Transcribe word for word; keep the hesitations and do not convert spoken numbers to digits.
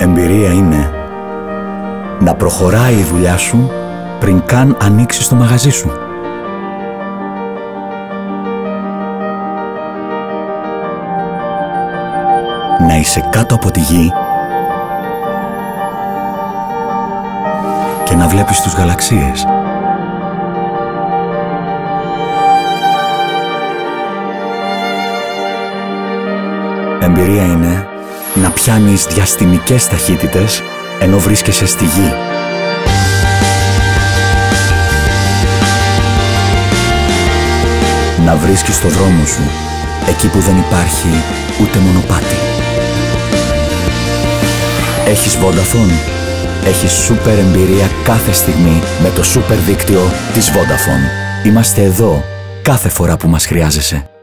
Εμπειρία είναι να προχωράει η δουλειά σου πριν καν ανοίξεις το μαγαζί σου. Να είσαι κάτω από τη γη και να βλέπεις τους γαλαξίες. Εμπειρία είναι να πιάνεις διαστημικές ταχύτητες ενώ βρίσκεσαι στη γη. Να βρίσκεις το δρόμο σου εκεί που δεν υπάρχει ούτε μονοπάτι. Έχεις Vodafone. Έχεις σούπερ εμπειρία κάθε στιγμή με το σούπερ δίκτυο της Vodafone. Είμαστε εδώ κάθε φορά που μας χρειάζεσαι.